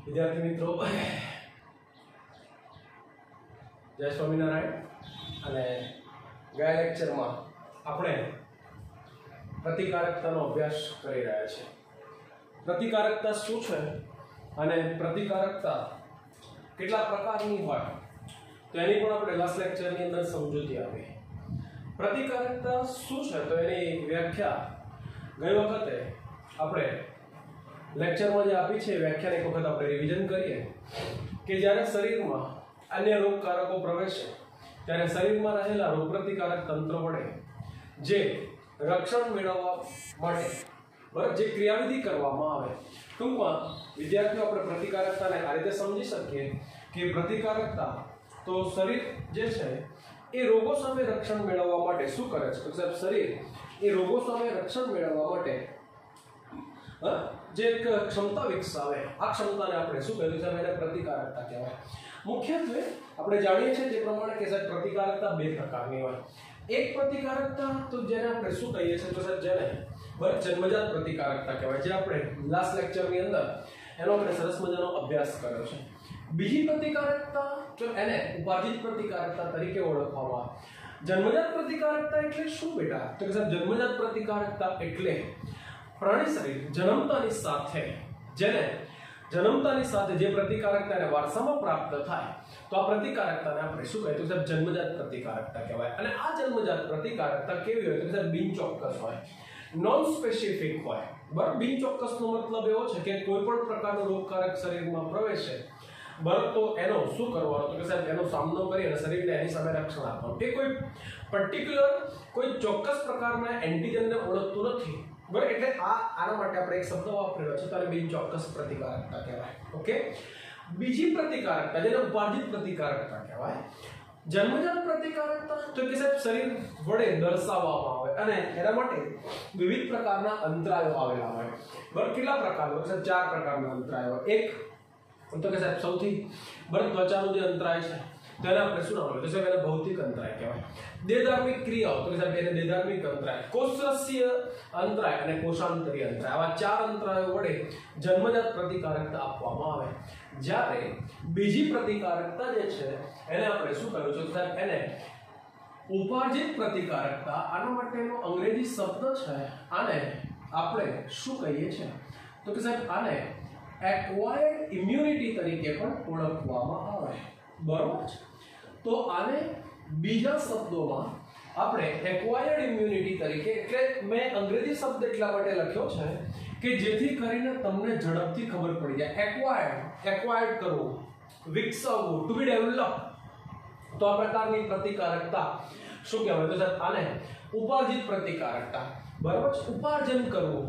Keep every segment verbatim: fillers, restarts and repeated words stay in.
विद्यार्थी मित्रों जय स्वामीनारायण અને ગયા લેક્ચરમાં આપણે પ્રતિકારકતાનો અભ્યાસ કરી રહ્યા છીએ। પ્રતિકારકતા શું છે અને પ્રતિકારકતા કેટલા પ્રકારની હોય તો એની પણ આપણે લાસ્ટ લેક્ચરની અંદર સમજૂતી આપી। પ્રતિકારકતા શું છે તો એની વ્યાખ્યા ગઈ વખતે આપણે લેક્ચરમાં જે આપી છે વ્યાખ્યાને એક વખત આપણે રિવિઝન કરીએ કે જ્યારે શરીરમાં अन्य रोगकारको प्रवेशे त्यारे शरीरमां रहेला रोगप्रतिकारक तंत्र वडे जे रक्षण मेळववा माटे बराबर जे क्रियाविधि करवामां आवे। टूंकमां विद्यार्थीओ आपणे प्रतिकारकताने आ रीते समजी शकीए के प्रतिकारकता तो शरीर जे छे ए रोगो सामे रक्षण मेळववा माटे शुं करे छे तो साहेब शरीर ए रोगो सामे रक्षण मेळववा माटे जे एक क्षमता विकसावे आ क्षमताने आपणे शुं कहीए छे एने प्रतिकारकता कहेवाय। मुख्यत्वे આપણે જાણીએ છીએ જે પ્રમાણે કે સાહેબ પ્રતિકારકતા બે પ્રકારની હોય। એક પ્રતિકારકતા તો જેને આપણે શું કહીએ છીએ તો સાહેબ જેને બરાબર જન્મજાત પ્રતિકારકતા કહેવાય, જે આપણે લાસ્ટ લેક્ચરની અંદર એનો આપણે સરસ મજાનો અભ્યાસ કર્યો છે। બીજી પ્રતિકારકતા જો એને ઉપાર્જિત પ્રતિકારકતા તરીકે ઓળખવામાં આવે। જન્મજાત પ્રતિકારકતા એટલે શું બેટા તો કે સાહેબ જન્મજાત પ્રતિકારકતા એટલે પ્રાણી શરીર જન્મતાની સાથે જેને जन्मतानी साथे जे प्रतिकारकताने वारसामां प्राप्त थाय तो आ प्रतिकारकताने आपणे शुं कहीए तो साहेब जन्मजात प्रतिकारकता कहेवाय। अने आ जन्मजात प्रतिकारकता केवी होय तो साहेब बिनचोक्कस होय, नॉन स्पेसिफिक होय। बराबर बिनचोक्कसनो मतलब एवो छे के कोईपण प्रकारनो रोगकारक शरीरमां प्रवेशे बराबर तो एनो शुं करवानो तो के साहेब एनो सामनो करी अने शरीरने एनी सामे रक्षण आपवानुं। के कोई पर्टिक्युलर कोई चोक्कस प्रकारना एंटीजनने ओळखતું નથી बराबर એટલે આ આના માટે આપણે એક શબ્દ વાપરેલો છે તો બિનચોક્કસ પ્રતિકારકતા કહેવાય। ઓકે, બીજી પ્રતિકારકતા જેને ઉપાર્જિત પ્રતિકારકતા કહેવાય। જન્મજાત પ્રતિકારકતા તો કે સાહેબ શરીર વડે દર્શાવવામાં આવે અને એના માટે વિવિધ પ્રકારના અંતરાયો આવેલા હોય। બરાબર કેટલા પ્રકારના સાહેબ ચાર પ્રકારના અંતરાયો। એક તો કે સાહેબ સૌથી બરાબર ત્વચાનું જે અંતરાય છે તેને આપણે શું નામ તો સાહેબ એને ભૌતિક અંતરાય કહેવાય। દેહધાર્મિક ક્રિયાઓ તો સાહેબ એને દેહધાર્મિક અંતરાય, કોષરસીય અંતરાય અને કોષાંતરીય અંતરાય, આવા ચાર અંતરાયો વડે જન્મજાત પ્રતિકારકતા આપવામાં આવે। જ્યારે બીજી પ્રતિકારકતા જે છે એને આપણે શું કહ્યું છે સાહેબ એને ઉપાર્જિત પ્રતિકારકતા। આના માટેનો અંગ્રેજી શબ્દ છે આને આપણે શું કહીએ છીએ તો કે સાહેબ આને એક્વાયર્ડ ઇમ્યુનિટી તરીકે પણ ઓળખવામાં આવે। બરાબર છે, તો આને બીજા શબ્દોમાં આપણે એક્વાયર્ડ ઇમ્યુનિટી તરીકે એટલે મેં અંગ્રેજી શબ્દ એટલા માટે લખ્યો છે કે જેથી કરીને તમને ઝડપથી ખબર પડી જાય। એક્વાયર્ડ એક્વાયર્ડ કરવું, વિકસાવવું, ટુ બી ડેવલપ, તો આ પ્રકારની પ્રતિકારકતા શું કહેવાય તો સાહેબ આને ઉપાર્જિત પ્રતિકારકતા। બરાબર છે, ઉપાર્જન કરવું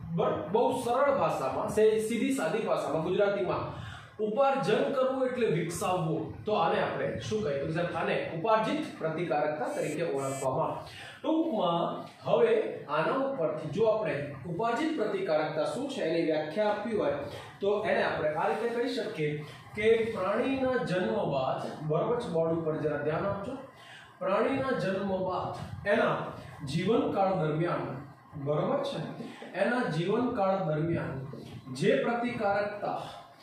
બહુ સરળ ભાષામાં સીધી સાદી ભાષામાં ગુજરાતીમાં ઉપાર્જન કરવું એટલે વિકસાવવું, તો આને આપણે શું કહીએ તો સાહેબ આને ઉપાર્જિત પ્રતિકારકતા તરીકે ઓળખવામાં। ટૂંકમાં હવે આના ઉપરથી જો આપણે ઉપાર્જિત પ્રતિકારકતા શું છે એની વ્યાખ્યા આપવી હોય તો એને આપણે આ રીતે કહી શકીએ કે પ્રાણીના જન્મ બાદ બરાબર છે બોર્ડ ઉપર જરા ધ્યાન આપજો। પ્રાણીના જન્મ બાદ એના જીવનકાળ દરમિયાન બરાબર છે એના જીવનકાળ દરમિયાન જે પ્રતિકારકતા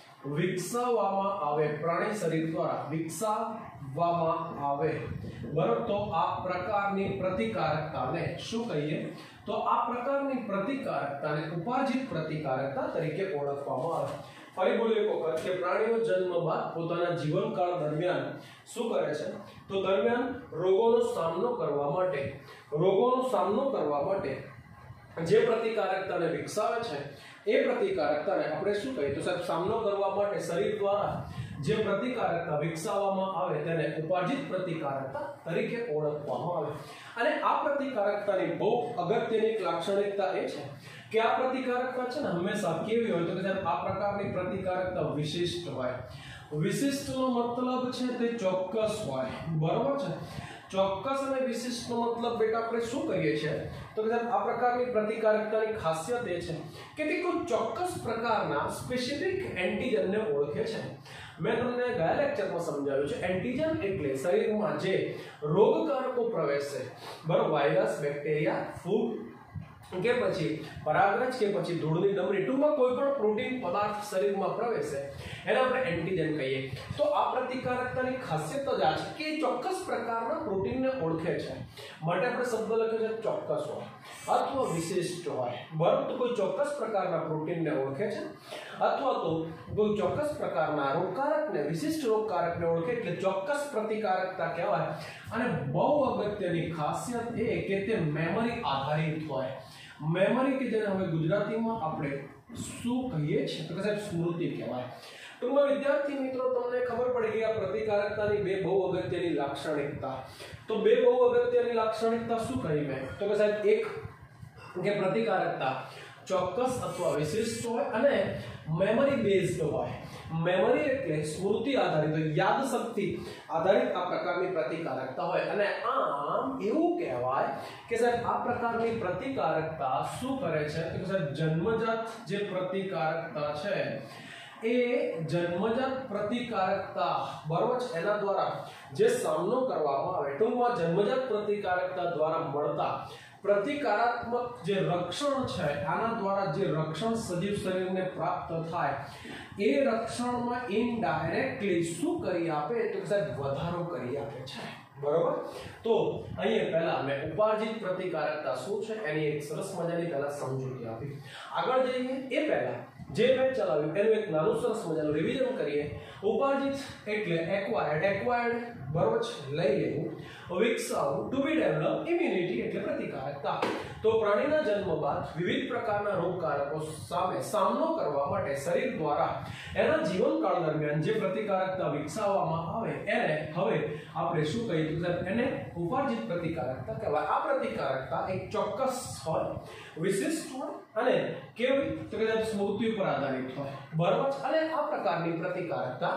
વિકસાવવામાં આવે પ્રાણી શરીર દ્વારા વિકસાવવામાં આવે બરાબર તો આ પ્રકારની પ્રતિકારકતાને શું કહીએ તો આ પ્રકારની પ્રતિકારકતાને ઉપાર્જિત પ્રતિકારકતા તરીકે ઓળખવામાં આવે। ફરી બોલીએ એક વખત કે પ્રાણીનો જન્મ બાદ પોતાના જીવનકાળ દરમિયાન શું કરે છે તો દરમિયાન રોગોનો સામનો કરવા માટે રોગોનો સામનો કરવા માટે જે પ્રતિકારકતાને વિકસાવે છે એ પ્રતિકારકતાને આપણે શું કહીએ તો સાહેબ સામનો કરવા માટે શરીર દ્વારા જે પ્રતિકારકતા વિકસાવવામાં આવે તેને ઉપાર્જિત પ્રતિકારકતા તરીકે ઓળખવામાં આવે। અને આ પ્રતિકારકતાની બહુ અગત્યની એક લાક્ષણિકતા એ છે કે આ પ્રતિકારકતા છે ને હંમેશા કેવી હોય તો કે સાહેબ આ પ્રકારની પ્રતિકારકતા વિશિષ્ટ હોય। વિશિષ્ટનો મતલબ છે તે ચોક્કસ હોય। બરાબર છે, ચોક્કસ અને વિશિષ્ટનો મતલબ બેટા આપણે શું કહીએ છીએ તો કે સાહેબ આ પ્રકારની પ્રતિકારકતાની ખાસિયત એ છે કે તે કોઈ ચોક્કસ પ્રકારના સ્પેસિફિક એન્ટીજનને ઓળખે છે। મેં તમને ગયા લેક્ચરમાં સમજાવ્યું છે એન્ટીજન એટલે શરીરમાં જે રોગકારકો પ્રવેશે બરાબર વાયરસ, બેક્ટેરિયા, ફૂગ કે પછી પરાગરજ કે પછી ધૂળની ડમરી, ટૂંકમાં કોઈ પણ પ્રોટીન પદાર્થ શરીરમાં પ્રવેશે એને આપણે એન્ટીજન કહીએ. તો આ પ્રતિકારકતાની ખાસિયત જ આ છે કે ચોક્કસ પ્રકારના પ્રોટીનને ઓળખે છે, માટે આપણે શબ્દ લખ્યો છે ચોક્કસ હોય અથવા વિશિષ્ટ હોય. બરાબર, તો કોઈ ચોક્કસ પ્રકારના પ્રોટીનને ઓળખે છે અથવા તો કોઈ ચોક્કસ પ્રકારના રોગકારકને, વિશિષ્ટ રોગકારકને ઓળખે એટલે ચોક્કસ પ્રતિકારકતા કહેવાય. અને બહુ અગત્યની ખાસિયત એ કે તે મેમરી આધારિત હોય. મેમરી કે જેને હવે ગુજરાતીમાં આપણે શું કહીએ છીએ તો કે સાહેબ સ્મૃતિ કહેવાય. ટૂંકમાં વિદ્યાર્થી મિત્રો તમને ખબર પડી ગઈ આ પ્રતિકારકતાની બે બહુ અગત્યની લાક્ષણિકતા. તો બે બહુ અગત્યની લાક્ષણિકતા શું કહી મેં તો કે સાહેબ એક કે પ્રતિકારકતા ચોક્કસ અથવા વિશિષ્ટ હોય અને મેમરી બેઝડ હોય. મેમરી એટલે સ્મૃતિ આધારિત હોય, યાદ શક્તિ આધારિત આ પ્રકારની પ્રતિકારકતા હોય. અને આમ એવું કહેવાય કે સાહેબ આ પ્રકારની પ્રતિકારકતા શું કરે છે કે સાહેબ જન્મજાત જે પ્રતિકારકતા છે એ જન્મજાત પ્રતિકારકતા બરોબર છે એના દ્વારા જે સામનો કરવામાં આવે, ટૂંકમાં જન્મજાત પ્રતિકારકતા દ્વારા મળતા પ્રતિકારાત્મક જે રક્ષણ છે આના દ્વારા જે રક્ષણ સજીવ શરીરને પ્રાપ્ત થાય એ રક્ષણમાં ઇનડાયરેક્ટલી શું કરી આપે તો કે સાહેબ વધારો કરી આપે છે. બરોબર, તો અહીંયા પહેલા મેં ઉપાર્જિત પ્રતિકારકતા શું છે એની એક સરસ મજાની પહેલા સમજૂતી આપી. આગળ જઈએ એ પહેલા જે મેં ચલાવ્યું એનું એક નાનું સરસ મજાનું રિવિઝન કરીએ. ઉપાર્જિત એટલે એક્વાયર્ડ, એક્વાયર્ડ બરોબર છે લઈ લેવું, વિકસાવવું, ટુ બી ડેવલપ, ઇમ્યુનિટી એટલે પ્રતિકારકતા. તો પ્રાણીના જન્મ બાદ વિવિધ પ્રકારના રોગકારકો સામે સામનો કરવા માટે શરીર દ્વારા એના જીવનકાળ દરમિયાન જે પ્રતિકારકતા વિકસાવવામાં આવે એને હવે આપણે શું કહીએ તો એને ઉપાર્જિત પ્રતિકારકતા કહેવાય. આ પ્રતિકારકતા એક ચોક્કસ હોય, વિશિષ્ટ હોય અને કેવી તો કે સ્મૃતિ ઉપર આધારિત હોય. બરાબર, અને આ પ્રકારની પ્રતિકારકતા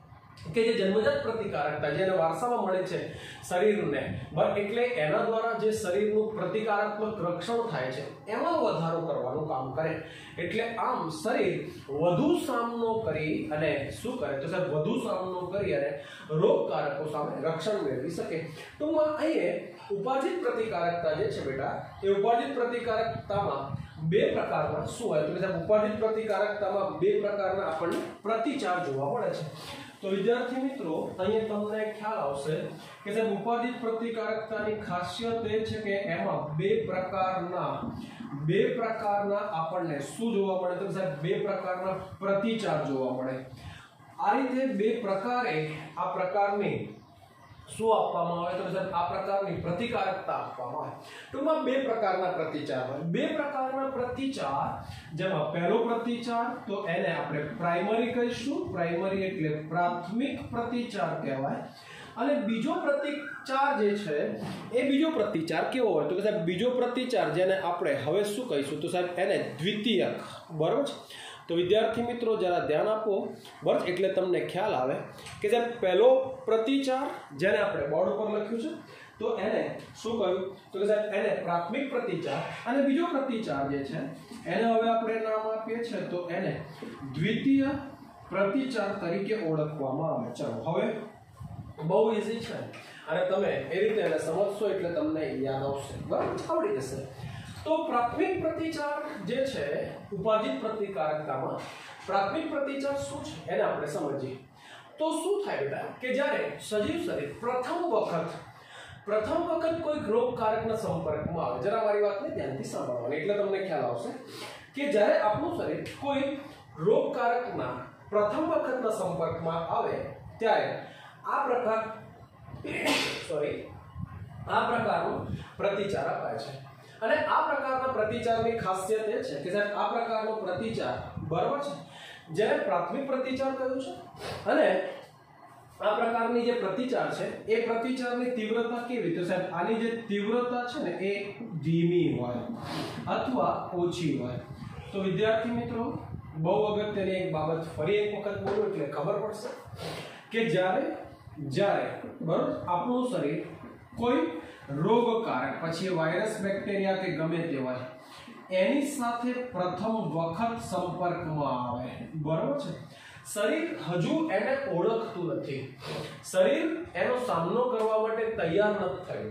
કે જે જન્મજાત પ્રતિકારકતા જેને વારસામાં મળે છે શરીરને, બરાબર, એટલે એના દ્વારા જે શરીરનું પ્રતિકારાત્મક રક્ષણ થાય છે એમાં વધારો કરવાનું કામ કરે. એટલે આમ શરીર વધુ સામનો કરી અને શું કરે તો સાહેબ વધુ સામનો કરી અને રોગકારકો સામે રક્ષણ મેળવી શકે. ટૂંકમાં અહીંયા ઉપાર્જિત પ્રતિકારકતા જે છે બેટા એ ઉપાર્જિત પ્રતિકારકતામાં બે પ્રકારના શું હોય તો સાહેબ ઉપાર્જિત પ્રતિકારકતામાં બે પ્રકારના આપણને પ્રતિચાર જોવા મળે છે. તો વિદ્યાર્થી મિત્રો અહીંયા તમને ખ્યાલ આવશે કે સાહેબ ઉપાર્જિત પ્રતિકારકતાની ખાસિયત એ છે કે એમાં બે પ્રકારના બે પ્રકારના આપણને શું જોવા મળે તો સાહેબ બે પ્રકારના પ્રતિચાર જોવા મળે. આ રીતે બે પ્રકારે આ પ્રકારની શું આપવામાં આવે તો સાહેબ આ પ્રકારની પ્રતિકારકતા આપવામાં આવે. ટૂંકમાં બે પ્રકારના પ્રતિચાર હોય. બે પ્રકારના પ્રતિચાર જેમાં પહેલો પ્રતિચાર તો એને આપણે પ્રાઇમરી કહીશું, પ્રાઇમરી એટલે પ્રાથમિક પ્રતિચાર કહેવાય. અને બીજો પ્રતિચાર જે છે એ બીજો પ્રતિચાર કેવો હોય તો સાહેબ બીજો પ્રતિચાર જેને આપણે હવે શું કહીશું તો સાહેબ એને દ્વિતીયક. બરોબર છે, તો વિદ્યાર્થી મિત્રો જરા ધ્યાન આપો બસ એટલે તમને ખ્યાલ આવે કે સાહેબ પહેલો પ્રતિચાર જેને આપણે બોર્ડ ઉપર લખ્યું છે તો એને શું કહ્યું તો કે સાહેબ એને પ્રાથમિક પ્રતિચાર, અને બીજો પ્રતિચાર જે છે એને હવે આપણે નામ આપીએ છીએ તો એને દ્વિતીય પ્રતિચાર તરીકે ઓળખવામાં આવે. ચલો હવે બહુ ઈઝી છે અને તમે એ રીતે એને સમજશો એટલે તમને યાદ આવશે, બરાબર, આવડી જશે. તો પ્રાથમિક પ્રતિચાર જે છે ઉપાર્જિત પ્રતિકારકતામાં પ્રાથમિક પ્રતિચાર શું છે એને આપણે સમજીએ. તો શું થાય બેટા કે જ્યારે સજીવ શરીર પ્રથમ વખત પ્રથમ વખત કોઈ રોગકારકના સંપર્કમાં આવે, જરા મારી વાતને ધ્યાનથી સાંભળવાની એટલે તમને ખ્યાલ આવશે કે જ્યારે આપણું શરીર કોઈ રોગકારકના પ્રથમ વખતના સંપર્કમાં આવે ત્યારે આ પ્રકાર સોરી આ પ્રકારનો પ્રતિચાર અપાય છે. અને આ પ્રકારના પ્રતિચારની ખાસિયત એ છે કે સાહેબ આ પ્રકારનો પ્રતિચાર બરાબર છે જેને પ્રાથમિક પ્રતિચાર કહ્યું છે. અને આ પ્રકારની જે પ્રતિચાર છે એ પ્રતિચારની તીવ્રતા કેવી તો સાહેબ આની જે તીવ્રતા છે ને એ ધીમી હોય અથવા ઓછી હોય. તો વિદ્યાર્થી મિત્રો બહુ અગત્યની એક બાબત ફરી એક વખત બોલું એટલે ખબર પડશે કે જ્યારે જ્યારે બરાબર આપણું શરીર કોઈ રોગકારક પછી વાયરસ, બેક્ટેરિયા કે ગમે તે હોય એની સાથે પ્રથમ વખત સંપર્કમાં આવે, બરાબર છે, શરીર હજુ એને ઓળખતું નથી, શરીર એનો સામનો કરવા માટે તૈયાર નથી થયું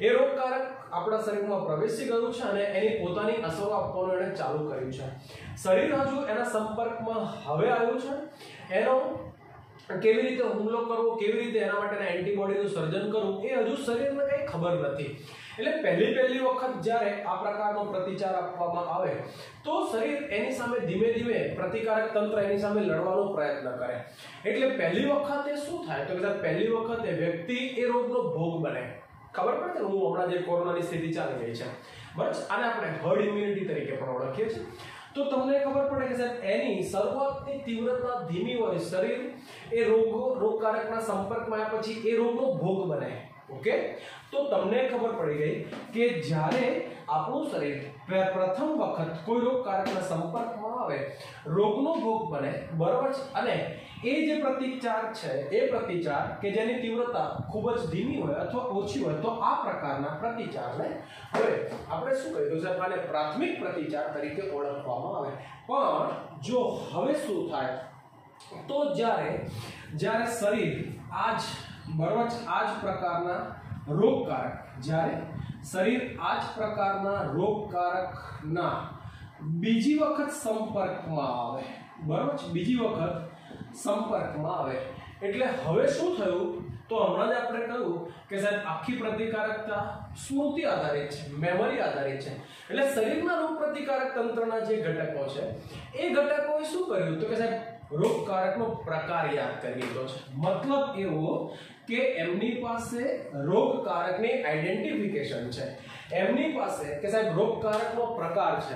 એ રોગકારક આપણા શરીરમાં પ્રવેશી ગયું છે અને એની પોતાની અસરો આપવાનું એણે ચાલુ કર્યું છે. શરીર હજુ એના સંપર્કમાં હવે આવ્યું છે. એનો કેવી રીતે હુમલો કરવો, કેવી રીતે એના માટેના એન્ટીબોડીનું સર્જન કરવું એ હજુ શરીરને કંઈ ખબર નથી. એટલે પહેલી પહેલી વખત જ્યારે આ પ્રકારનો પ્રતિચાર આપવામાં આવે તો શરીર એની સામે ધીમે ધીમે પ્રતિકારક તંત્ર એની સામે લડવાનો પ્રયત્ન કરે. એટલે પહેલી વખતે શું થાય તો કે પહેલી વખતે વ્યક્તિ એ રોગનો ભોગ બને. ખબર પડે ને, હું હમણાં જે કોરોનાની સ્થિતિ ચાલી રહી છે બસ, આને આપણે હર્ડ ઇમ્યુનિટી તરીકે પણ ઓળખીએ છીએ. તો તમને ખબર પડે કે સાહેબ એની શરૂઆતની તીવ્રતા ધીમી હોય, શરીર એ રોગો રોગકારકના સંપર્કમાં આવ્યા પછી એ રોગનો ભોગ બને. ઓકે, તો તમને ખબર પડી ગઈ કે જ્યારે આપણું શરીર પ્રથમ વખત કોઈ રોગકારકના સંપર્કમાં આવે, રોગનો ભોગ બને, બરાબર છે, અને એ જે પ્રતિચાર છે એ પ્રતિચાર કે જેની તીવ્રતા ખૂબ જ ધીમી હોય અથવા ઓછી હોય, તો આ પ્રકારના પ્રતિચારને હવે આપણે શું કહીશું છે, આને પ્રાથમિક પ્રતિચાર તરીકે ઓળખવામાં આવે. પણ જો હવે શું થાય તો જ્યારે જ્યારે શરીર આજ બરાબર આ જ પ્રકારના રોગકારક જ્યારે શરીર આ જ પ્રકારના રોગકારકના બીજી વખત સંપર્કમાં આવે, બરાબર છે, બીજી વખત સંપર્કમાં આવે એટલે હવે શું થયું તો હમણાં જ આપણે કહ્યું કે સાહેબ આખી પ્રતિકારકતા સ્મૃતિ આધારિત છે, મેમરી આધારિત છે. એટલે શરીરના રોગ પ્રતિકારક તંત્રના જે ઘટકો છે એ ઘટકોએ શું કર્યું તો કે સાહેબ રોગકારકનો પ્રકાર યાદ કરી લીધો છે. મતલબ એવો કે એમની પાસે રોગકારકની આઈડેન્ટિફિકેશન છે, એમની પાસે કે સાહેબ રોગકારકનો પ્રકાર છે,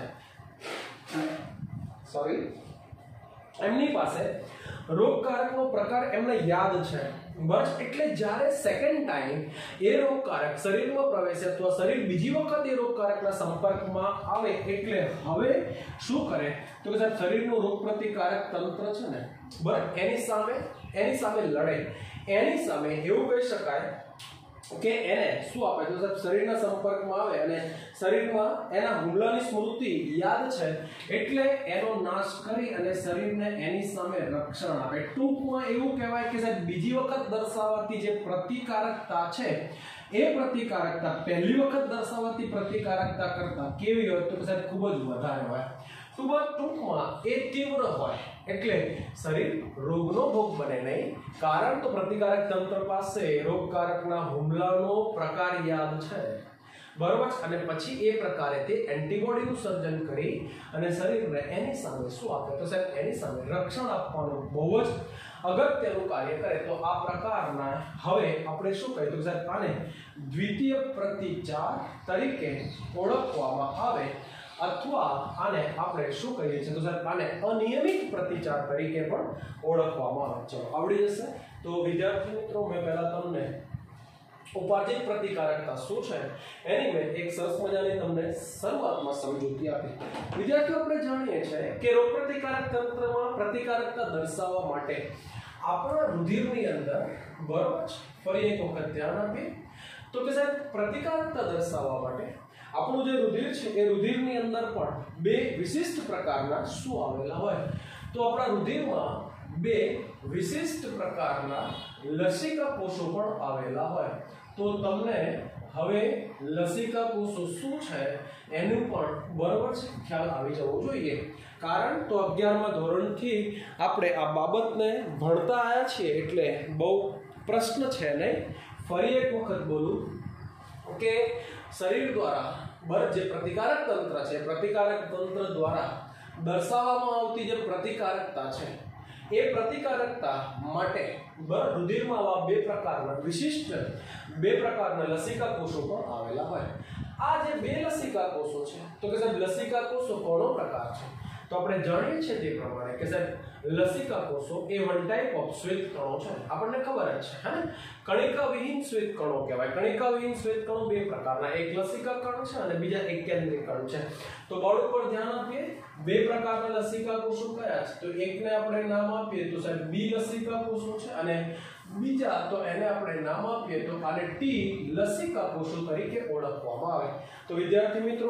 સોરી એમની પાસે રોગકારકનો પ્રકાર એમને યાદ છે. બસ એટલે જ્યારે સેકન્ડ ટાઈમ એ રોગકારક શરીરમાં પ્રવેશે અથવા શરીર બીજી વખત એ રોગકારકના સંપર્કમાં આવે એટલે હવે શું કરે તો કે સાહેબ શરીરનું રોગ પ્રતિકારક તંત્ર છે ને બરાબર એની સામે એની સામે લડે. એની સામે એવું કહી શકાય કે એને શું આપે તો સાહેબ શરીરના સંપર્કમાં આવે અને શરીરમાં એના હુમલાની સ્મૃતિ યાદ છે એટલે એનો નાશ કરી અને શરીરને એની સામે રક્ષણ આપે. ટૂંકમાં એવું કહેવાય કે સાહેબ બીજી વખત દર્શાવાતી જે પ્રતિકારકતા છે એ પ્રતિકારકતા પહેલી વખત દર્શાવાતી પ્રતિકારકતા કરતા કેવી હોય તો સાહેબ ખૂબ જ વધારે હોય. ટૂંકમાં એ તીવ્ર હોય એટલે શરીર રોગનો ભોગ બને નહીં, કારણ તો પ્રતિકારક તંત્ર પાસે રોગકારકના હુમલાનો પ્રકાર યાદ છે, બરોબર, અને પછી એ પ્રકારે તે એન્ટીબોડીનું સર્જન કરી અને શરીરને એની સામે શું આપે તો સાહેબ એની સામે રક્ષણ આપવાનું બહુ જ અગત્યનું કાર્ય કરે. તો આ પ્રકારના હવે આપણે શું કહીએ તો સાહેબ આને દ્વિતીય પ્રતિચાર તરીકે ઓળખવામાં આવે અથવા આને આપણે શું કહીએ છીએ તો સાહેબ આને અનિયમિત પ્રતિચાર તરીકે પણ ઓળખવામાં આવે. ચલો આવડી જશે. તો વિદ્યાર્થી મિત્રો મેં પહેલા તમને ઉપાર્જિત પ્રતિકારકતા શું છે એની મેં એક સરસ મજાની તમને શરૂઆતમાં સમજૂતી આપી. વિદ્યાર્થીઓ આપણે જાણીએ છીએ કે રોગ પ્રતિકારક તંત્રમાં પ્રતિકારકતા દર્શાવવા માટે આપણા રુધિરની અંદર બરોબર ફરી એક વખત ધ્યાન આપીએ તો કે સાહેબ પ્રતિકારકતા દર્શાવવા માટે આપણું જે રુધિર છે એ રુધિરની અંદર પણ બે વિશિષ્ટ પ્રકારના શું આવેલા હોય તો આપણા રુધિરમાં બે વિશિષ્ટ પ્રકારના લસિકા કોષો પણ આવેલા હોય. તો તમને હવે લસિકા કોષો શું છે એનું પણ બરોબર છે ખ્યાલ આવી જવો જોઈએ, કારણ તો અગિયારમા ધોરણથી આપણે આ બાબતને ભણતા આવ્યા છીએ એટલે બહુ પ્રશ્ન છે નહીં. ફરી એક વખત બોલું કે શરીર દ્વારા બસ જે પ્રતિકારક તંત્ર છે પ્રતિકારક તંત્ર દ્વારા દર્શાવવામાં આવતી જે પ્રતિકારકતા છે એ પ્રતિકારકતા માટે રુધિરમાં આવા બે પ્રકારના વિશિષ્ટ બે પ્રકારના લસિકા કોષો પણ આવેલા હોય. આ જે બે લસિકા કોષો છે તો કે સાહેબ લસિકા કોષો કોનો પ્રકાર છે તો આપણે જાણીએ છીએ તે પ્રમાણે કે સાહેબ લસિકા કોષો એ વન ટાઈપ ઓફ શ્વેત કણો છે, આપણને ખબર જ છે હે. કણિકા વિહીન શ્વેત કણો કહેવાય. કણિકા વિહીન શ્વેત કણો બે પ્રકારના, એક લસિકા કણ છે અને બીજા એક કેન્દ્રીય કણ છે. તો બોર્ડ ઉપર ધ્યાન આપીએ બે પ્રકારના લસિકા કોષો કયા છે તો એકને આપણે નામ આપીએ તો સાહેબ બી લસિકા કોષો છે અને બીજા તો એને આપણે નામ આપીએ તો આને ટી લસિકા કોષો તરીકે ઓળખવામાં આવે. તો વિદ્યાર્થી મિત્રો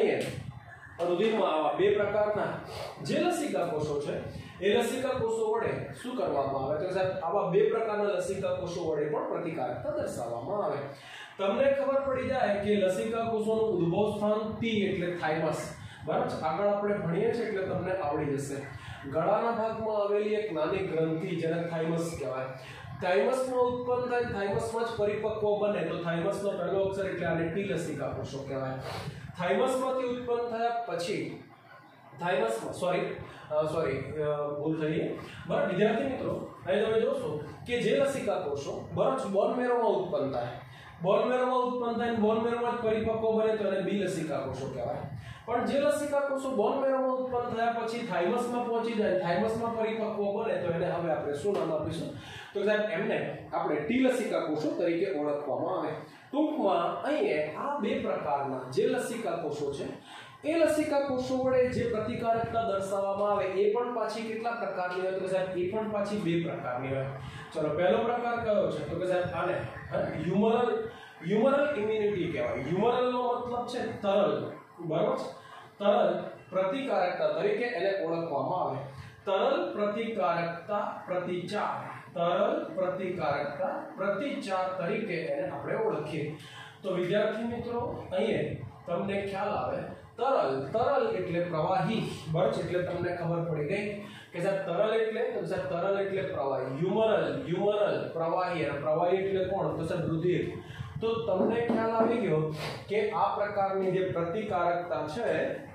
અહીંયા રુધિરમાં આવા બે પ્રકારના જે લસિકા કોષો છે એ લસિકા કોષો વડે શું કરવામાં આવે તો સાહેબ આવા બે પ્રકારના લસિકા કોષો વડે પણ પ્રતિકારકતા દર્શાવવામાં આવે. તમને ખબર પડી જાય કે લસિકા કોષોનું ઉદ્ભવ સ્થાન ટી એટલે થાઇમસ, બરાબર છે. આગળ આપણે ભણીએ છીએ એટલે તમને આવડી જશે. ગળાના ભાગમાં આવેલી એક નાની ગ્રંથિ જેને થાઇમસ કહેવાય. થાઇમસમાં ઉત્પન્ન થાય, થાઇમસમાં જ પરિપક્વ બને તો થાઇમસનો પહેલો અક્ષર એટલે આને ટી લસિકા કોષો કહેવાય. થાઇમસમાંથી ઉત્પન્ન થયા પછી થાઇમસમાં સોરી સોરી ભૂલ થઈ બરાબર વિદ્યાર્થી મિત્રો, અહીં તમે જોશો કે જે લસિકા કોષો બરાબર બોન મેરોમાં ઉત્પન્ન થાય, બોન મેરોમાં ઉત્પન્ન થાય બોન મેરોમાં જ પરિપક્વ બને તો એને બી લસિકા કોષો કહેવાય. પણ જે લસિકા કોષો બોન મેરોમાં ઉત્પન્ન થયા પછી થાઇમસમાં પહોંચી જાય, થાઇમસમાં પરિપક્વ બને તો એને હવે આપણે શું નામ આપીશું? તો સાહેબ એમને આપણે ટી લસિકા કોષો તરીકે ઓળખવામાં આવે. ટૂંકમાં અહીંયા આ બે પ્રકારના જે લસિકા કોષો છે એ લસિકા કોષો વડે જે પ્રતિકારકતા દર્શાવવામાં આવે એ પણ પાછી કેટલા પ્રકારની હોય? તો સાહેબ એ પણ પાછી બે પ્રકારની હોય. ચલો પહેલો પ્રકાર કયો છે? તો કે સાહેબ આને હ્યુમરલ હ્યુમરલ ઇમ્યુનિટી કહેવાય. હ્યુમરલનો મતલબ છે તરલ, બરાબર છે. તરલ પ્રતિકારકતા તરીકે એને ઓળખવામાં આવે. તરલ પ્રતિકારકતા પ્રતિચાર, તરલ પ્રતિકારકતા પ્રતિચાર તરીકે એને આપણે ઓળખીએ. તો વિદ્યાર્થી મિત્રો અહીંયા તમને ખ્યાલ આવે તરલ, તરલ એટલે પ્રવાહી, બરાબર, એટલે તમને ખબર પડી ગઈ કે સાહેબ તરલ એટલે તો સાહેબ તરલ એટલે પ્રવાહી. હ્યુમરલ હ્યુમરલ પ્રવાહી, અને પ્રવાહી એટલે કોણ? તો સાહેબ રુધિર. તો તમને ખ્યાલ આવી ગયો કે આ પ્રકારની જે પ્રતિકારકતા છે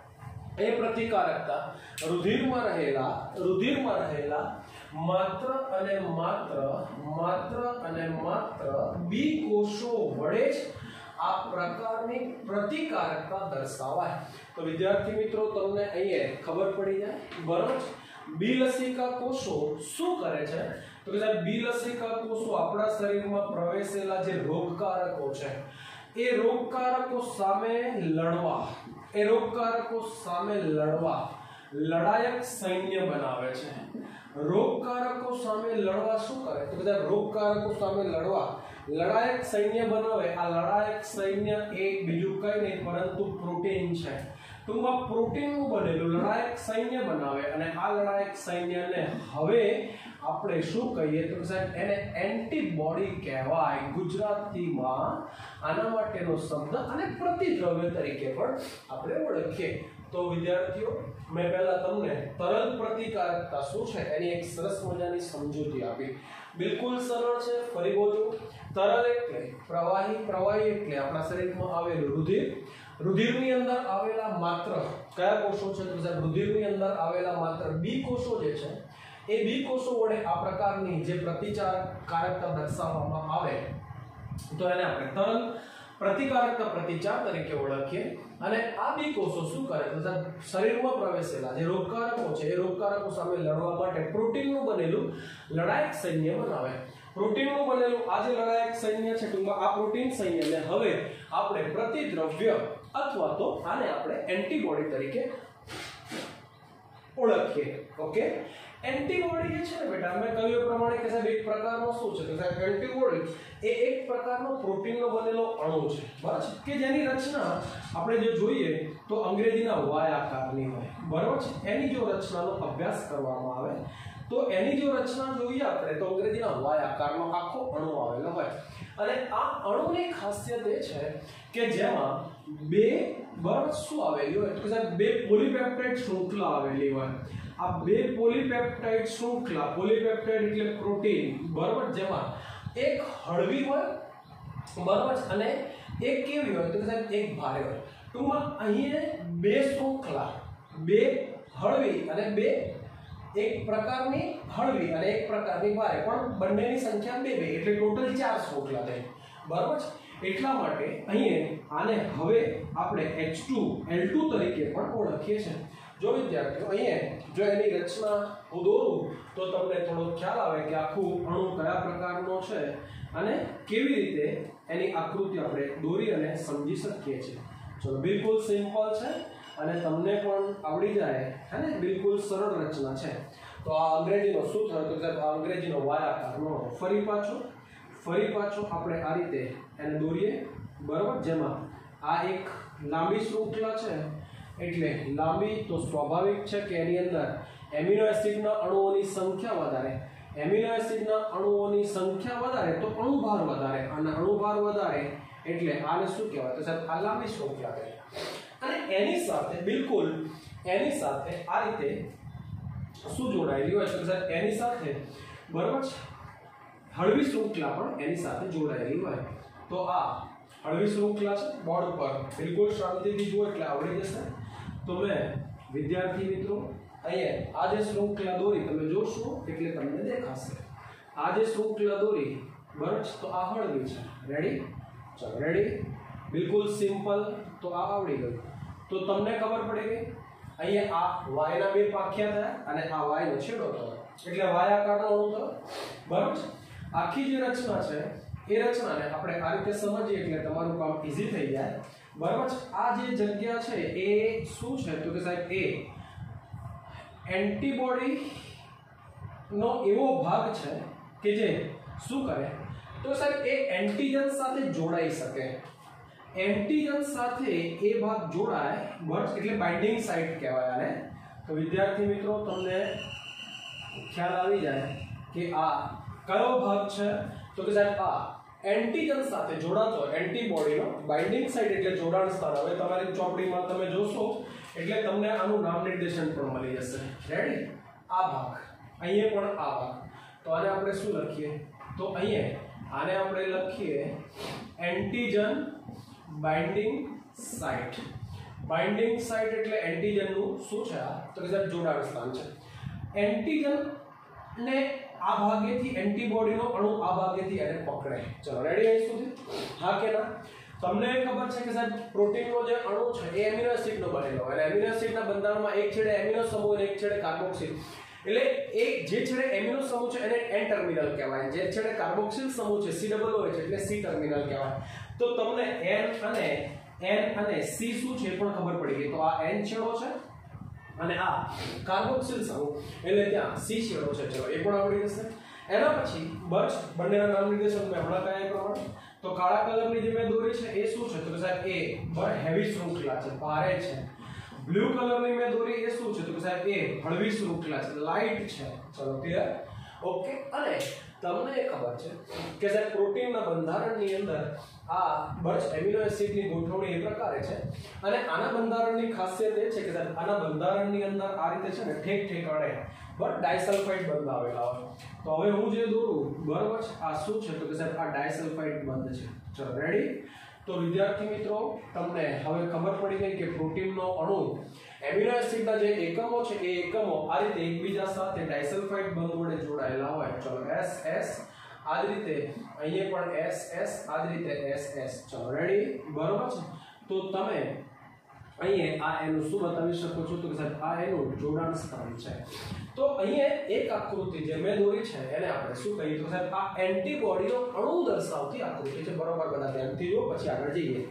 એ પ્રતિકારકતા રુધિરમાં રહેલા રુધિરમાં રહેલા માત્ર અને માત્ર માત્ર અને માત્ર બી કોષો વડે જ આ પ્રકારની પ્રતિકારકતા દર્શાવાય. તો વિદ્યાર્થી મિત્રો તમને અહીંયા ખબર પડી જાય, બરાબર. બી લસિકા કોષો શું કરે છે? તો કે સાહેબ બી લસિકા કોષો આપણા શરીરમાં પ્રવેશેલા જે રોગકારકો છે એ રોગકારકો સામે લડવા એ રોગકારકો સામે લડવા લડાયક સૈન્ય બનાવે છે. રોગકારકો સામે લડવા શું કરે? તો બધા રોગકારકો સામે લડવા લડાયક સૈન્ય બનાવે. આ લડાયક સૈન્ય એક બીજું કઈ નહીં પરંતુ પ્રોટીન છે. ટૂંકમાં પ્રોટીનનું બનેલું લડાયક સૈન્ય બનાવે અને આ લડાયક સૈન્યને હવે આપણે શું કહીએ? તો સાહેબ એને એન્ટીબોડી કહેવાય. ગુજરાતીમાં આના માટેનો શબ્દ અને પ્રતિદ્રવ્ય તરીકે પણ આપણે ઓળખીએ. તો વિદ્યાર્થીઓ મેં પહેલા તમને તરલ પ્રતિકારકતા શું છે એની એક સરસ મજાની સમજૂતી આપી. બિલકુલ સરળ છે. ફરી બોલું, તરલ એટલે પ્રવાહી, પ્રવાહી એટલે આપણા શરીરમાં આવેલું રુધિર, રુધિરની અંદર આવેલા માત્ર કયા કોષો છે? તો સાહેબ રુધિરની અંદર આવેલા માત્ર બી કોષો જે છે એ બી કોષો વડે આ પ્રકારની જે પ્રતિકારકતા દર્શાવવામાં આવે તો એને આપણે તરલ પ્રતિકારકતા પ્રતિચાર તરીકે ઓળખીએ. અને આ બી કોષો શું કરે? તો સાહેબ શરીરમાં પ્રવેશેલા જે રોગકારકો છે એ રોગકારકો સામે લડવા માટે પ્રોટીનનું બનેલું લડાયક સૈન્ય બનાવે. પ્રોટીનનું બનેલું આ જે લડાયક સૈન્ય છે ટૂંકમાં આ પ્રોટીન સૈન્યને હવે આપણે પ્રતિદ્રવ્ય અથવા તો આને આપણે એન્ટીબોડી તરીકે ઓળખીએ. ઓકે, એન્ટીબોડી જે છે ને બેટા મેં કહ્યું એ પ્રમાણે કે સાહેબ એક પ્રકારનો શું છે? તો સાહેબ એન્ટીબોડી એ એક પ્રકારનો પ્રોટીનનો બનેલો અણુ છે, બરાબર, કે જેની રચના આપણે જો જોઈએ તો અંગ્રેજીના વાય આકારની હોય, બરાબર છે. એની જો રચનાનો અભ્યાસ કરવામાં આવે તો એની જો રચના જોઈએ આપણે તો અંગ્રેજીના વાય આકારનો આખો અણુ આવેલો હોય. અને આ અણુની ખાસિયત એ છે કે જેમાં બે બરાબર શું આવેલી હોય? તો સાહેબ બે પોલીપેપ્ટાઇડ શૃંખલા આવેલી હોય. આ બે પોલીપેપ્ટાઇડ શૃંખલા, પોલીપેપ્ટાઇડ એટલે પ્રોટીન, બરાબર, જેમાં એક હળવી હોય, બરાબર, અને એક કેવી હોય? તો સાહેબ એક ભારે હોય. ટૂંકમાં અહીં બે શૃંખલા, બે હળવી અને બે એક પ્રકારની હળવી અને એક પ્રકારની ભારે, પણ બંનેની સંખ્યા બે બે એટલે ટોટલ ચાર શૃંખલા થઈ, બરાબર છે. એટલા માટે અહીં આને હવે આપણે એચ ટુ એલ ટુ તરીકે પણ ઓળખીએ છીએ. જો વિદ્યાર્થીઓ અહીંયા જો એની રચના હું દોરું તો તમને થોડો ખ્યાલ આવે કે આખું અણુ કયા પ્રકારનો છે અને કેવી રીતે એની આકૃતિ આપણે દોરી અને સમજી શકીએ છીએ. ચલો, બિલકુલ સિમ્પલ છે અને તમને પણ આવડી જાય હે ને, બિલકુલ સરળ રચના છે. તો આ અંગ્રેજીનો શું થયો? તો આ અંગ્રેજીનો વાય આકારનો. ફરી પાછો ફરી પાછો આપણે આ રીતે એને દોરીએ, બરાબર, જેમાં આ એક લાંબી શૃંખલા છે એટલે લાંબી તો સ્વાભાવિક છે કે એની અંદર એમિનો એસિડના અણુઓની સંખ્યા વધારે, એમિનો એસિડના અણુઓની સંખ્યા વધારે તો અણુભાર વધારે, અને અણુભાર વધારે એટલે આને શું કહેવાય તો સાહેબ આ લાંબી શૃંખલા કહેવાય. અને એની સાથે બિલકુલ એની સાથે આ રીતે શું જોડાયેલી હોય તો સાહેબ એની સાથે બરાબર છે હળવી શૃંખલા પણ એની સાથે જોડાયેલી હોય. તો આ હળવી શૃંખલા છે બોર્ડ ઉપર બિલકુલ શાંતિથી જુઓ એટલે આવડી જશે. તો મેં વિદ્યાર્થી મિત્રો અહીંયા આ જે શૃંખલા દોરી તમે જોશો એટલે તમને દેખાશે. આ જે શૃંખલા દોરી બરાબર તો આ હળવી છે. રેડી? ચલો રેડી? બિલકુલ સિમ્પલ. તો આ આવડી ગયું. તો તમને ખબર પડી ગઈ અહીંયા આ y ના બે પાખ્યા થયા અને આ y નો છેડો થયો એટલે y આકારનો અણુ થયો. બરાબર? આખી જે રચના છે એ રચનાને આપણે આ રીતે સમજીએ એટલે તમારું કામ ઈઝી થઈ જાય. બરાબર? આ જે જગ્યા છે એ શું છે તો કે સાહેબ એ એન્ટીબોડી નો એવો ભાગ છે કે જે શું કરે તો સાહેબ એ એન્ટીજન સાથે જોડાઈ શકે. એન્ટીજન સાથે એ ભાગ જોડાય બસ એટલે બાઇન્ડિંગ સાઇટ કહેવાય આને. તો વિદ્યાર્થી મિત્રો તમને ખ્યાલ આવી જાય કે આ કયો ભાગ છે તો કે સાહેબ આ એન્ટીજન સાથે જોડાતો એન્ટીબોડીનો બાઇન્ડિંગ સાઇટ એટલે જોડાણ સ્થાન. હવે તમારી ચોપડીમાં તમે જોશો એટલે તમને આનું નામ નિર્દેશન પણ મળી જશે. રેડી? આ ભાગ અહીંયા પણ આ ભાગ. તો આને આપણે શું લખીએ તો અહીંયા આને આપણે લખીએ antigen binding site. Binding site એટલે એન્ટીજન નું શું છે આ તો કે સાહેબ જોડાણ સ્થાન છે. એન્ટીજન ને આ ભાગેથી એન્ટીબોડીનો અણુ આ ભાગેથી એને પકડે. ચલો રેડી અહીં સુધી? હા કે ના? તમને ખબર છે કે સાહેબ પ્રોટીનનો જે અણુ છે એ એમિનો એસિડનો બનેલો હોય અને એમિનો એસિડના બંધારણમાં એક છેડે એમિનો સમૂહ અને એક છેડે કાર્બોક્સિલ. એટલે એક જે છેડે એમિનો સમૂહ છે એને એન ટર્મિનલ કહેવાય. જે છેડે કાર્બોક્સિલ સમૂહ છે સી ડબલ હોય છે એટલે સી ટર્મિનલ કહેવાય. તો તમને એન અને એન અને સી શું છે પણ ખબર પડી ગઈ. તો આ એન છેડો છે અને આ કાર્બોક્સિલ સમૂહ એટલે ત્યાં સી છેડો છે. ચલો એ પણ આવડી જશે. એના પછી બસ બંનેના નામ નિર્દેશન મેં હમણાં કયા પ્રમાણે તો કાળા કલરની જે મેં દોરી છે એ શું છે તો સાહેબ એ બળ હેવી શૃંખલા છે, ભારે છે. બ્લુ કલરની મેં દોરી એ શું છે તો સાહેબ એ હળવી શૃંખલા છે, લાઇટ છે. ચલો ક્લિયર? ઓકે. અને તમને એ ખબર છે કે સાહેબ પ્રોટીનના બંધારણની અંદર આ બસ એમિનો એસિડની ગોઠવણી એ પ્રકારે છે અને આના બંધારણની ખાસિયત એ છે કે સાહેબ આના બંધારણની અંદર આ રીતે છે ને ઠેક ઠેકાણે બટ ડાયસલ્ફાઇડ બંધ આવેલા હોય. તો હવે હું જે દોરું બરાબર છે આ શું છે તો કે સાહેબ આ ડાયસલ્ફાઇડ બંધ છે. ચલો રેડી? તો વિદ્યાર્થી મિત્રો તમને હવે ખબર પડી ગઈ કે પ્રોટીનનો અણુ એમિનો એસિડના જે એકમો છે એ એકમો આ રીતે એકબીજા સાથે ડાયસલ્ફાઇડ બંધ વડે જોડાયેલા હોય. ચલો એસ એસ આ જ રીતે અહીંયા પણ એસ એસ આ જ રીતે એસ એસ. ચલો રેડી? બરોબર છે? તો તમે અહીંયા આ એનું શું બતાવી શકો છો તો કે સાહેબ આ એનું જોડાણ સ્થાન છે. તો અહીંયા એક આકૃતિ જે મેં દોરી છે એને આપણે શું કહીએ તો સાહેબ આ એન્ટીબોડીનો અણુ દર્શાવતી આકૃતિ છે. બરોબર? બધા ધ્યાનથી જુઓ પછી આગળ જઈએ.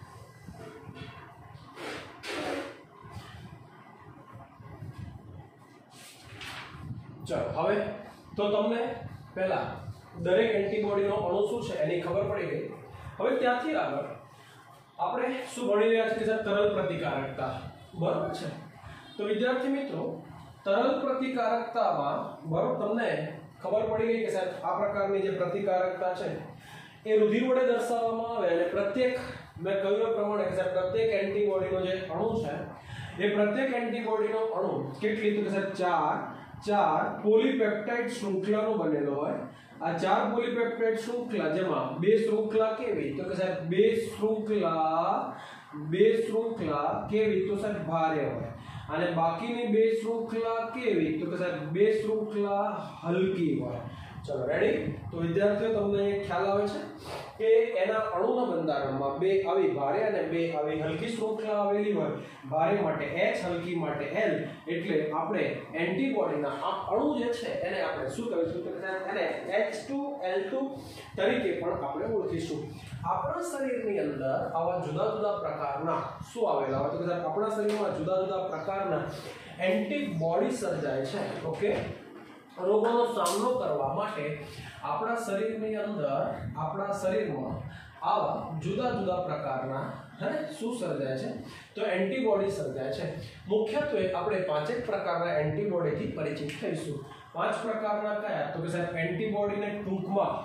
ચલો હવે તો તમને પહેલા દરેક એન્ટીબોડીનો અણુ શું છે એની ખબર પડી ગઈ. હવે ત્યાંથી આગળ આપણે શું ભણી રહ્યા છીએ કે સાહેબ તરલ પ્રતિકારકતા. બરોબર છે? તો વિદ્યાર્થી મિત્રો તરલ પ્રતિકારકતામાં બરોબર તમને ખબર પડી ગઈ કે સાહેબ આ પ્રકારની જે પ્રતિકારકતા છે એ રુધિર વડે દર્શાવવામાં આવે અને પ્રત્યેક મેં કહ્યું પ્રમાણે કે સાહેબ પ્રત્યેક એન્ટીબોડીનો જે અણુ છે એ પ્રત્યેક એન્ટીબોડીનો અણુ કેટલી તો કે સાહેબ ચાર ચાર પોલીપેપ્ટાઇડ શૃંખલાનો બનેલો હોય. આ ચાર પોલીપેપ્ટાઇડ શૃંખલા જેમાં બે શૃંખલા કેવી તો કે સાહેબ બે શૃંખલા બે શૃંખલા કેવી તો સાહેબ ભારે હોય અને બાકીની બે શૃંખલા કેવી તો કે સાહેબ બે શૃંખલા હલકી હોય. ચલો રેડી? તો વિદ્યાર્થીઓ તમને ખ્યાલ આવે છે કે એના અણુના બંધારણમાં બે આવી ભારે અને બે આવી હલકી શૃંખલા આવેલી હોય. ભારે માટે H, હલકી માટે L. એટલે આપણે એન્ટીબોડીના આ અણુ જે છે એને આપણે શું કહીશું તો એને એચ ટુ એલ ટુ તરીકે પણ આપણે ઓળખીશું. આપણા શરીરની અંદર આવા જુદા જુદા પ્રકારના શું આવેલા હોય તો કે આપણા શરીરમાં જુદા જુદા પ્રકારના એન્ટીબોડી સર્જાય છે. ઓકે? રોગોનો સામનો કરવા માટે આપણા શરીરની અંદર આપણા શરીરમાં આવા જુદા જુદા પ્રકારના હે શું સર્જાય છે તો એન્ટીબોડી સર્જાય છે. મુખ્યત્વે આપણે પાંચેક પ્રકારના એન્ટીબોડીથી પરિચિત થઈશું. પાંચ પ્રકારના કયા તો કે સાહેબ એન્ટીબોડીને ટૂંકમાં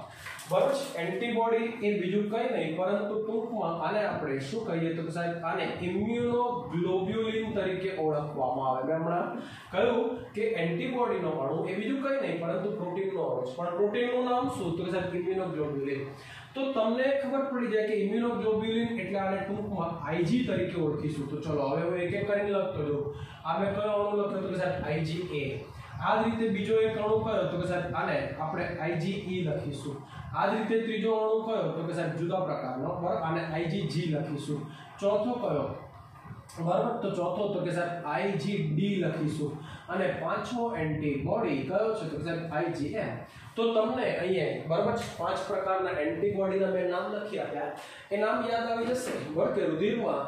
બરાબર છે. એન્ટીબોડી એ બીજું કંઈ નહીં પરંતુ ટૂંકમાં આને આપણે શું કહીએ તો કે સાહેબ આને ઇમ્યુનોગ્લોબ્યુલિન તરીકે ઓળખવામાં આવે. મેં હમણાં કહ્યું કે એન્ટીબોડીનો અણુ એ બીજું કંઈ નહીં પરંતુ પ્રોટીનનો અણુ છે, પણ પ્રોટીનનું નામ શું તો કે સાહેબ ઇમ્યુનોગ્લોબ્યુલિન. તો તમને ખબર પડી જાય કે ઇમ્યુનોગ્લોબ્યુલિન એટલે આને ટૂંકમાં આઈજી તરીકે ઓળખીશું. તો ચલો હવે હું એક એક કરીને લખતો જાઉં. આ મેં કયો અણુ લખ્યો તો કે સાહેબ આઈજીએ. આ જ રીતે બીજો એક અણુ કયો તો કે સાહેબ આને આપણે આઈજીઈ લખીશું. આ જ રીતે ત્રીજો અણુ કયો તો કે સાહેબ જુદા પ્રકારનો, બરાબર, આને આઈજીજી લખીશું. ચોથો કયો, બરાબર, તો ચોથો તો કે સાહેબ આઈજીડી લખીશું. અને પાંચમો એન્ટીબોડી કયો છે તો કે સાહેબ આઈજીએમ. તો તમને અહીંયા બરાબર પાંચ પ્રકારના એન્ટીબોડીના મેં નામ લખી આપ્યા, એ નામ યાદ આવી જશે. બરાબર કે રુધિરમાં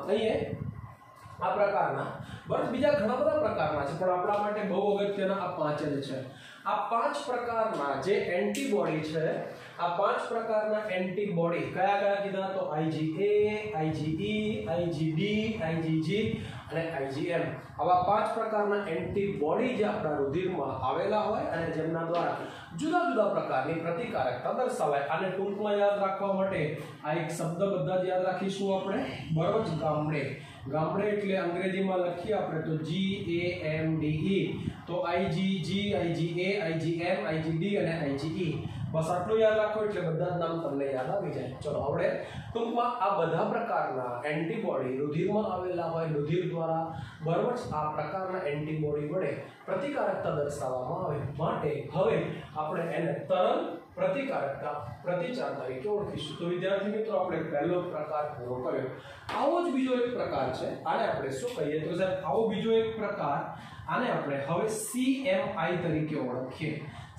અહીંયા આ પ્રકારના, બરાબર, બીજા ઘણા બધા પ્રકારના છે પણ આપણા માટે બહુ અગત્યના આ પાંચ જ છે. આ પાંચ પ્રકારના જે એન્ટીબોડી છે, આ પાંચ પ્રકારના એન્ટીબોડી કયા કયા કીધા તો આઈજીએ, આઈજીઈ, આઈજીડી, આઈજીજી અને આઈજીએમ. આવા પાંચ પ્રકારના એન્ટીબોડી જે આપણા રુધિરમાં આવેલા હોય અને જેમના દ્વારા જુદા જુદા પ્રકારની પ્રતિકારકતા દર્શાવાય. આને ટૂંકમાં યાદ રાખવા માટે આ એક શબ્દ બધા જ યાદ રાખીશું આપણે, બરાબર. ગામડે, ગામડે એટલે અંગ્રેજીમાં લખીએ આપણે તો જી એ એમ ડી ઈ. તો આઈજીજી, આઈજીએ, આઈજીએમ, આઈજીડી અને આઈજીઈ. બસ આટલું યાદ રાખો એટલે બધા જ નામ તમને યાદ આવી જાય. ચલો આપણે ટૂંકમાં આ બધા પ્રકારના એન્ટીબોડી રુધિરમાં આવેલા હોય, રુધિર દ્વારા, બરાબર, આ પ્રકારના એન્ટીબોડી વડે પ્રતિકારકતા દર્શાવવામાં આવે માટે હવે આપણે એને તરલ પ્રતિકારકતા પ્રતિચાર તરીકે ઓળખીશું. તો વિદ્યાર્થી મિત્રો આપણે પહેલો પ્રકાર પૂરો કર્યો. આવો જ બીજો એક પ્રકાર છે, આને આપણે શું કહીએ તો સાહેબ આવો બીજો એક પ્રકાર, આને આપણે હવે સીએમઆઈ તરીકે ઓળખીએ.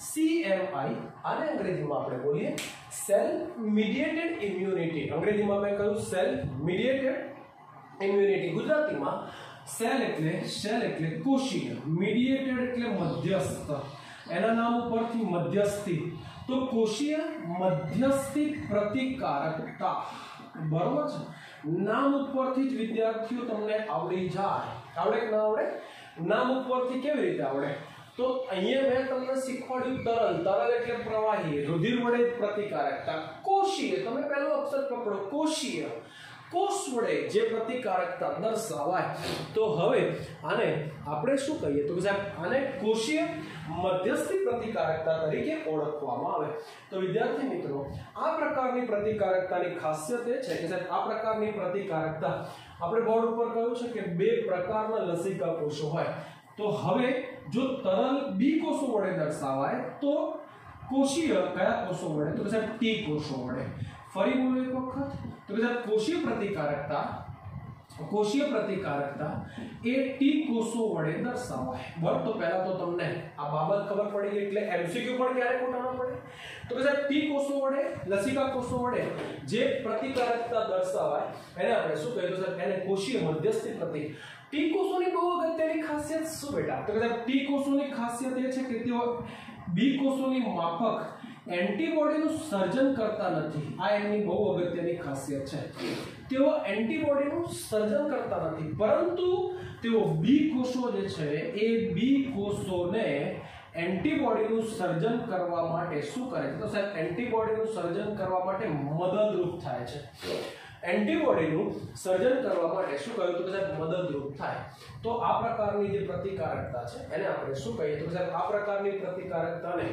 સીએમઆઈ આને અંગ્રેજીમાં આપણે બોલીએ સેલ મીડિયેટેડ ઇમ્યુનિટી. અંગ્રેજીમાં મેં કહ્યું સેલ મીડિયેટેડ ઇમ્યુનિટી. ગુજરાતીમાં સેલ એટલે સેલ એટલે કોષીય, મીડિયેટેડ એટલે મધ્યસ્થ, એના નામ ઉપરથી મધ્યસ્થી. તો કોષીય મધ્યસ્થી પ્રતિકારકતા, બરોબર છે. નામ ઉપરથી જ વિદ્યાર્થીઓ તમને આવડી જાય. આવડે કે ના આવડે? નામ ઉપરથી કેવી રીતે આવડે? તો અહીંયા મેં તમને શીખવાડ્યું તરલ. તરલ એટલે પ્રવાહી, રુધિર વડે પ્રતિકારકતા. કોષીય, તમે પહેલો અક્ષર પકડો, કોષીય, કોષ વડે જે પ્રતિકારકતા દર્શાવાય. તો હવે આને આપણે શું કહીએ તો સાહેબ આને કોષીય મધ્યસ્થી પ્રતિકારકતા તરીકે ઓળખવામાં આવે. તો વિદ્યાર્થી મિત્રો આ પ્રકારની પ્રતિકારકતાની ખાસિયત એ છે કે સાહેબ આ પ્રકારની પ્રતિકારકતા આપણે બોર્ડ ઉપર કહ્યું છે કે બે પ્રકારના લસિકા કોષો હોય. તો હવે જો તરલ બી કોષો વડે દર્શાવાય તો કોષીય કયા કોષો વડે તો સાહેબ ટી કોષો વડે. ફરી બોલો એક વખત તો સાહેબ કોષીય પ્રતિકારકતા કોષીય પ્રતિકારકતા એ ટી કોષો વડે દર્શાવાય. બરાબર, તો પહેલા તો તમને આ બાબત ખબર પડી એટલે એમસીક્યુ પણ ક્યારે ખોટા ન પડે. તો સાહેબ ટી કોષો વડે, લસિકા કોષો વડે જે પ્રતિકારકતા દર્શાવાય એને આપણે શું કહીએ તો સાહેબ એને કોષીય મધ્યસ્થી પ્રતિ. ટી કોષોની બહુ અગત્યની ખાસિયત શું બેટા તો સાહેબ ટી કોષોની ખાસિયત એ છે કે તેઓ બી કોષોની માફક એન્ટીબોડીનું સર્જન કરતા નથી. આ એમની બહુ અગત્યની ખાસિયત છે. તેઓ એન્ટીબોડીનું સર્જન કરતા નથી પરંતુ તેઓ બી કોષો જે છે એ બી કોષોને એન્ટીબોડીનું સર્જન કરવા માટે શું કરે છે તો સાહેબ એન્ટીબોડીનું સર્જન કરવા માટે મદદરૂપ થાય છે. એન્ટીબોડીનું સર્જન કરવા માટે શું કહ્યું તો સાહેબ મદદરૂપ થાય. તો આ પ્રકારની જે પ્રતિકારકતા છે એને આપણે શું કહીએ તો સાહેબ આ પ્રકારની પ્રતિકારકતાને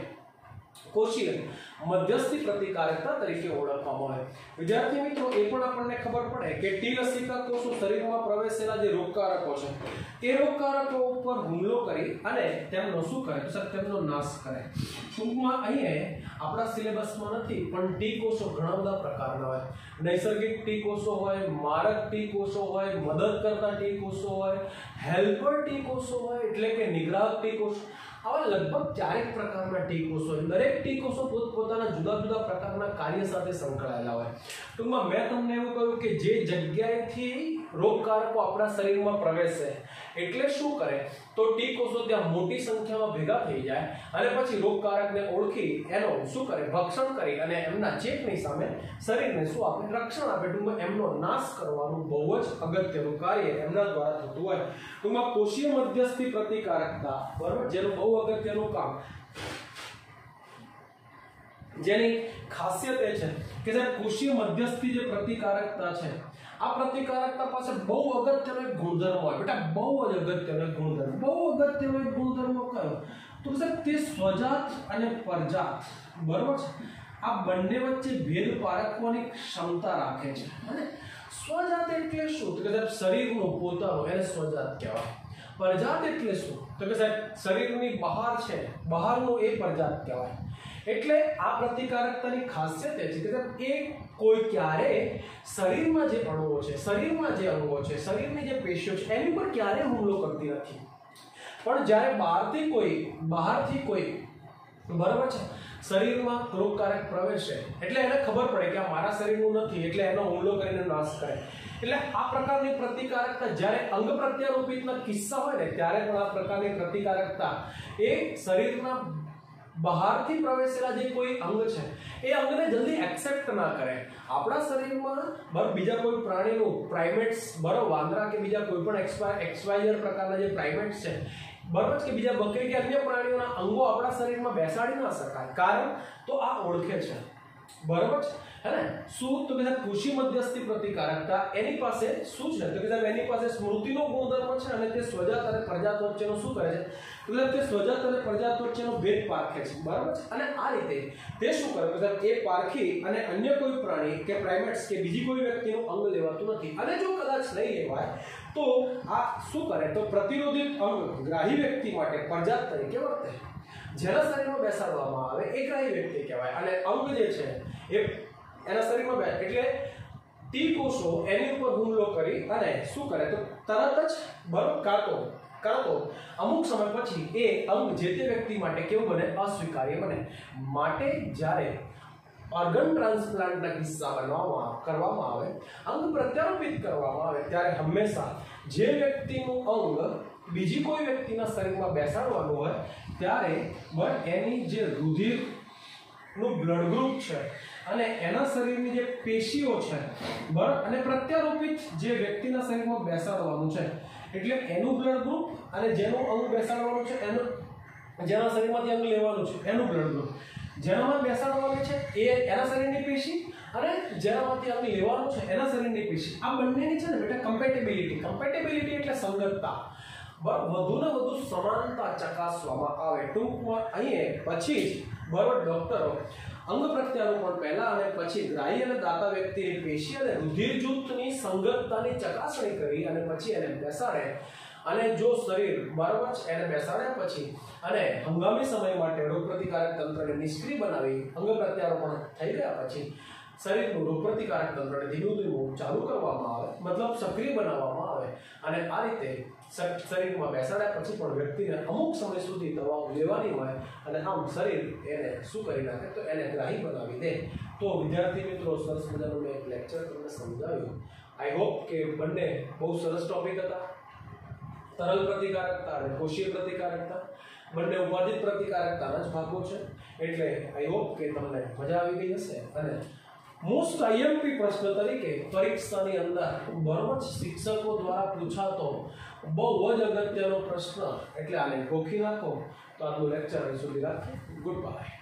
કોષીય મધ્યસ્થી પ્રતિકારકતા તરીકે ઓળખવામાં આવે. વિદ્યાર્થી મિત્રો એ પણ આપણને ખબર પડે કે ટી લસિકા કોષો શરીરમાં પ્રવેશેલા જે રોગકારકો છે એ રોગકારકો ઉપર હુમલો કરી અને તેમનો શું કરે તો સાહેબ તેમનો નાશ કરે. ટૂંકમાં અહીંયા આપણા સિલેબસમાં નથી પણ ટી કોષો ઘણા બધા પ્રકારના હોય. નૈસર્ગિક ટી કોષો હોય, મારક ટી કોષો હોય, મદદ કરતા ટી કોષો હોય, હેલ્પર ટી કોષો હોય એટલે કે નિગ્રાહક ટી કોષો. આવા લગભગ ચારેક પ્રકારના ટી કોષો હોય. દરેક ટી કોષો પોતપોતાના જુદા જુદા પ્રકારના કાર્ય સાથે સંકળાયેલા હોય. ટૂંકમાં મેં તમને એવું કહ્યું કે જે જગ્યાએથી રોગકારકો આપણા શરીરમાં પ્રવેશે એટલે શું કરે તો ટી કોષો ત્યાં મોટી સંખ્યામાં ભેગા થઈ જાય અને પછી રોગકારકને ઓળખી એનો શું કરે ભક્ષણ કરી અને એમના ચેપની સામે શરીરને શું આપે રક્ષણ આપે. ટૂંકમાં એમનો નાશ કરવાનું બહુ જ અગત્યનું કાર્ય એમના દ્વારા થતું હોય. ટૂંકમાં કોષીય મધ્યસ્થી પ્રતિકારકતા, બરાબર, જેનું બહુ અગત્યનું કામ જેની ખાસિયત એ છે કે સાહેબ કોષીય મધ્યસ્થી જે પ્રતિકારકતા છે, આ પ્રતિકારકતા પાસે બહુ અગત્યનો એક ગુણધર્મ હોય બેટા, બહુ જ અગત્યનો એક ગુણધર્મ. બહુ અગત્યનો એક ગુણધર્મ કયો? તો સાહેબ તે સ્વજાત અને પરજાત, બરોબર છે, આ બંને વચ્ચે ભેદ પારખવાની ક્ષમતા રાખે છે. અને સ્વજાત એટલે શું? તો કે સાહેબ શરીરનું પોતાનું, એને સ્વજાત કહેવાય. પરજાત એટલે શું? તો કે સાહેબ શરીરની બહાર છે, બહારનું, એ પરજાત કહેવાય. એટલે આ પ્રતિકારકતાની ખાસિયત એ છે કે સાહેબ એ કોઈ ક્યારે શરીરમાં જે અણુઓ છે, શરીરમાં જે અંગો છે, શરીરની જે પેશીઓ છે, એની પર ક્યારે હુમલો કરતી નથી. પણ જ્યારે બહારથી કોઈ બહારથી કોઈ બરાબર છે શરીરમાં રોગકારક પ્રવેશે, એટલે એને ખબર પડે કે આ મારા શરીરનું નથી, એટલે એનો હુમલો કરીને નાશ કરે. એટલે આ પ્રકારની પ્રતિકારકતા જ્યારે અંગ પ્રત્યારોપિતના કિસ્સા હોય ને, ત્યારે પણ આ પ્રકારની પ્રતિકારકતા એ શરીરના બહારથી પ્રવેશેલા જે કોઈ અંગ છે એ અંગને જલ્દી એક્સેપ્ટ ના કરે. આપણા શરીરમાં બરાબર બીજા કોઈ પ્રાણીનું, પ્રાઇમેટ્સ બરાબર, વાંદરા કે બીજા કોઈ પણ એક્સવાયઝેડ પ્રકારના જે પ્રાઇમેટ્સ છે બરાબર, કે બીજા બકરી કે અન્ય પ્રાણીઓના અંગો આપણા શરીરમાં બેસાડી ના શકાય. કારણ તો આ ઓળખે છે, બરાબર છે હે ને. શું? તો કે સાહેબ કોષી મધ્યસ્થી પ્રતિકારકતા એની પાસે શું છે? તો કે સાહેબ એની પાસે સ્મૃતિનો ગુણધર્મ છે, અને તે સ્વજાત અને પરજાત વચ્ચેનો શું કરે છે? એટલે તે સ્વજાત અને પરજાત વચ્ચેનો ભેદ પારખે છે, બરાબર છે. અને આ રીતે તે શું કરે? તો સાહેબ એ પારખી અને અન્ય કોઈ પ્રાણી કે પ્રાઇમેટ્સ કે બીજી કોઈ વ્યક્તિનું અંગ લેવાતું નથી. અને જો કદાચ નહીં લેવાય તો આ શું કરે? તો પ્રતિરોધિત અંગ ગ્રાહી વ્યક્તિ માટે પરજાત તરીકે વર્તે. જેના શરીરમાં બેસાડવામાં આવે એ ગ્રાહી વ્યક્તિ કહેવાય. અને અંગ જે છે એ એના શરીરમાં બે એટલે ટી કોષો એની ઉપર હુમલો કરી અને શું કરે? તો તરત જ બરફ કાઢો કાઢો અમુક સમય પછી એ અંગ જે તે વ્યક્તિ માટે કેવું બને? અસ્વીકાર્ય બને. માટે જ્યારે ઓર્ગન ટ્રાન્સપ્લાન્ટના કિસ્સા બનાવવામાં કરવામાં આવે, અંગ પ્રત્યારોપિત કરવામાં આવે, ત્યારે હંમેશા જે વ્યક્તિનું અંગ બીજી કોઈ વ્યક્તિના શરીરમાં બેસાડવાનું હોય ત્યારે બસ એની જે રુધિરનું બ્લડ ગ્રુપ છે અને એના શરીરની જે પેશીઓ છે બરાબર, અને પ્રત્યારોપિત જે વ્યક્તિના શરીરમાં બેસાડવાનું છે, એટલે એનું બ્લડ ગ્રુપ અને જેનું અંગ બેસાડવાનું છે, એનું જેના શરીરમાંથી અંગ લેવાનું છે એનું બ્લડ ગ્રુપ, જેનામાં બેસાડવાનું છે એ એના શરીરની પેશી, અને જેનામાંથી અંગ લેવાનું છે એના શરીરની પેશી, આ બંનેની છે ને બેટા કમ્પેટેબિલિટી. કમ્પેટેબિલિટી એટલે સંગતતા, બરાબર, વધુ ને વધુ સમાનતા ચકાસવામાં આવે. ટૂંકમાં અહીં પછી જ બરાબર ડોક્ટરો અંગ પ્રત્યારોપણ પહેલા અને પછી ગ્રાહી અને દાતા વ્યક્તિની પેશી અને રુધિર જૂથની સંગતતાની ચકાસણી કરી અને પછી એને બેસાડે. અને જો શરીર બરાબર છે એને બેસાડ્યા પછી અને હંગામી સમય માટે રોગપ્રતિકારક તંત્રને નિષ્ક્રિય બનાવી અંગ પ્રત્યારોપણ થઈ ગયા પછી શરીરનું રોગપ્રતિકારક તંત્રને ધીમું ધીમું ચાલુ કરવામાં આવે, મતલબ સક્રિય બનાવવામાં આવે. અને આ રીતે શરીરમાં બેસાડ્યા પછી પણ વ્યક્તિને અમુક સમય સુધી દવાઓ લેવાની હોય અને આમ શરીર એને શું કરી નાખે? તો એને ગ્રાહી બનાવી દે. તો વિદ્યાર્થી મિત્રો, સરસ મજાનું મેં એક લેક્ચર તમને સમજાવ્યું. આઈ હોપ કે બંને બહુ સરસ ટોપિક હતા. તરલ પ્રતિકારકતા અને કોષીય પ્રતિકારકતા બંને ઉપાધિત પ્રતિકારકતાના જ ભાગો છે. એટલે આઈ હોપ કે તમને મજા આવી ગઈ હશે. અને મોસ્ટ આઈએમપી પ્રશ્ન તરીકે પરીક્ષાની અંદર બરોબર શિક્ષકો દ્વારા પૂછાતો બહુ જ અગત્યનો પ્રશ્ન, એટલે આને ગોખી નાખો. તો આજનું લેક્ચર અહીં સુધી રાખીએ. Good by.